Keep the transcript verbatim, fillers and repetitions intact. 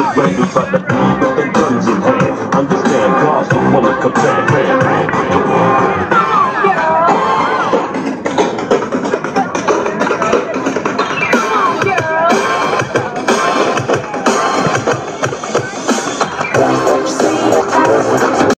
the way you try to with them guns in hand. Understand, cause the bullet comes hand.